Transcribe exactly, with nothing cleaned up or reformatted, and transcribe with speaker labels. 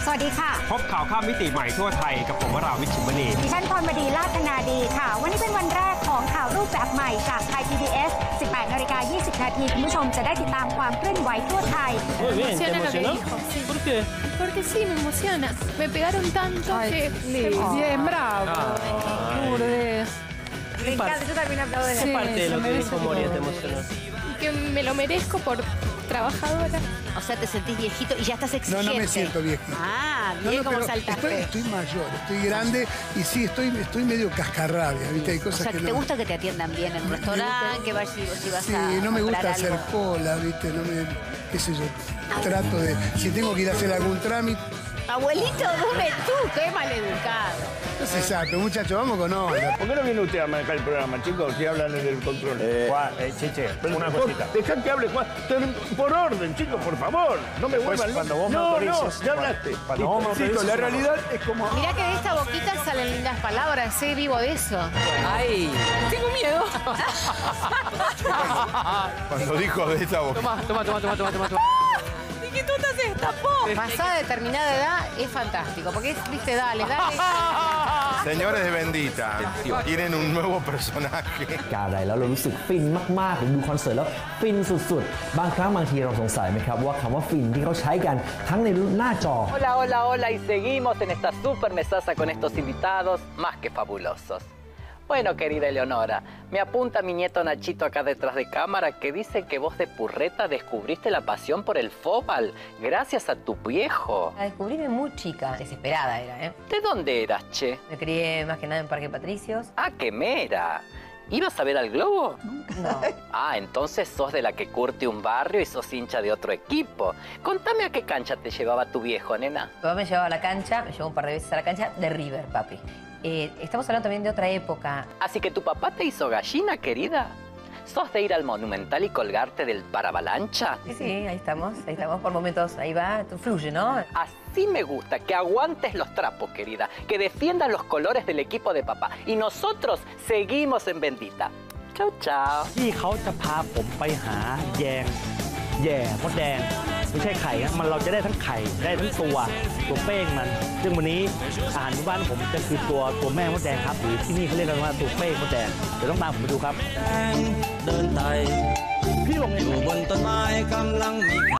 Speaker 1: สวัสดีค่ะ
Speaker 2: พบข่าวข้ามมิติใหม่ทั่วไทยกับผมวราวิชิมณี
Speaker 1: ดิฉันพรบดีลาภนาดีค่ะวันนี้เป็นวันแรกของข่าวรูปแบบใหม่จากไทย พี บี เอส สิบแปดนาฬิกายี่สิบนาทีคุณผู้ชมจะได้ติดตามความเคลื่อนไหวทั่วไทย
Speaker 3: Muy bien, ¿te emocionó? Sí. ¿Por qué?
Speaker 4: Porque sí, me emociona. Me pegaron tanto
Speaker 1: Ay,
Speaker 4: que...
Speaker 1: lindo.
Speaker 4: Bien, bravo.
Speaker 3: Lourdes.
Speaker 1: Me encanta, yo también aplaudo.
Speaker 3: ¿Qué parte de lo que dijo Moria te emocionó?
Speaker 4: Que me lo merezco por trabajadora.
Speaker 5: O sea, te sentís viejito y ya estás
Speaker 6: No,
Speaker 5: exigente.
Speaker 6: no me siento viejito.
Speaker 5: Ah,
Speaker 6: No,
Speaker 5: bien
Speaker 6: no,
Speaker 5: como
Speaker 6: pero
Speaker 5: saltaste.
Speaker 6: Estoy, estoy mayor, estoy grande y sí, estoy, estoy medio cascarrabia, ¿viste? Hay
Speaker 5: O
Speaker 6: cosas
Speaker 5: sea,
Speaker 6: que
Speaker 5: ¿te
Speaker 6: no...
Speaker 5: gusta que te atiendan bien en un
Speaker 6: Me- me
Speaker 5: restaurante?
Speaker 6: gusta-
Speaker 5: Que vayas si vas
Speaker 6: Sí,
Speaker 5: a
Speaker 6: no me gusta
Speaker 5: comprar
Speaker 6: hacer
Speaker 5: algo?
Speaker 6: cola, ¿viste? No me... qué sé yo, trato de... Si tengo que ir a hacer algún trámite...
Speaker 5: Abuelito, dime tú, qué maleducado.
Speaker 6: No se sabe, muchachos, vamos con onda.
Speaker 7: ¿Por qué no viene usted a manejar el programa, chicos? Si hablan en el control.
Speaker 8: Eh,
Speaker 7: Juan,
Speaker 8: eh, Chiche,
Speaker 7: pero
Speaker 8: una
Speaker 7: vos
Speaker 8: cosita.
Speaker 7: Dejá que hable, Juan. Ten- Por orden, chicos, por favor. No me
Speaker 8: Después,
Speaker 7: vuelvan
Speaker 8: cuando
Speaker 7: locos.
Speaker 8: vos me
Speaker 7: No,
Speaker 8: autorices,
Speaker 7: no, ya hablaste.
Speaker 8: cuando- cuando vos me
Speaker 7: Insisto,
Speaker 8: autorices,
Speaker 7: la
Speaker 8: una
Speaker 7: realidad es como...
Speaker 5: Mirá que de esta boquita salen lindas palabras, sé vivo de eso.
Speaker 3: Ay.
Speaker 4: Tengo miedo.
Speaker 8: Cuando dijo de esa boca.
Speaker 3: Toma, toma, toma, toma, toma, toma. toma.
Speaker 4: Chiquituta se destapó.
Speaker 5: Pasada determinada edad es fantástico, porque es, viste, dale, dale.
Speaker 8: Señores de Bendita, tienen un nuevo personaje.
Speaker 9: การใดแล้วเรารู้สึกฟินมากๆหรือดูคอนเสิร์ตแล้วฟินสุดๆบางครั้งบางทีเราสงสัยไหมครับว่าคำว่าฟินที่เขาใช้กันทั้งในหน้าจอ
Speaker 10: Hola, hola, hola, y seguimos en esta super mesaza con estos invitados más que fabulosos. Bueno, querida Eleonora, me apunta mi nieto Nachito acá detrás de cámara que dice que vos de purreta descubriste la pasión por el fóbal gracias a tu viejo.
Speaker 11: La descubrí de muy chica, desesperada era, ¿eh?
Speaker 10: ¿De dónde eras, che?
Speaker 11: Me crié más que nada en Parque Patricios.
Speaker 10: Ah, qué mera. ¿Ibas a ver al globo?
Speaker 11: No.
Speaker 10: Ah, entonces sos de la que curte un barrio y sos hincha de otro equipo. Contame a qué cancha te llevaba tu viejo, nena.
Speaker 11: Mi papá me llevaba a la cancha, me llevó un par de veces a la cancha de River, papi. Eh, estamos hablando también de otra época.
Speaker 10: Así que tu papá te hizo gallina, querida. ¿Sos de ir al Monumental y colgarte del paravalancha?
Speaker 11: Sí, sí, ahí estamos, ahí estamos por momentos, ahí va, fluye, ¿no?
Speaker 10: Así me gusta, que aguantes los trapos, querida, que defiendas los colores del equipo de papá. Y nosotros seguimos en Bendita. Chau, chau.
Speaker 9: ที่เขาจะพาผมไปหาแยงแย่มดแดงไม่ใช่ไข่นะมันเราจะได้ทั้งไข่ได้ทั้งตัวตัวเป้งมันซึ่งวันนี้อาหารที่บ้านผมจะคือตัวตัวแม่มดแดงครับหรือที่นี่เขาเรียกกันว่าตัวเป้งมดแดงเดี๋ยวต้องตามผมไปดูครับ
Speaker 12: เดินไต่พี่ลงอยู่บนต้นไม้กำลังมี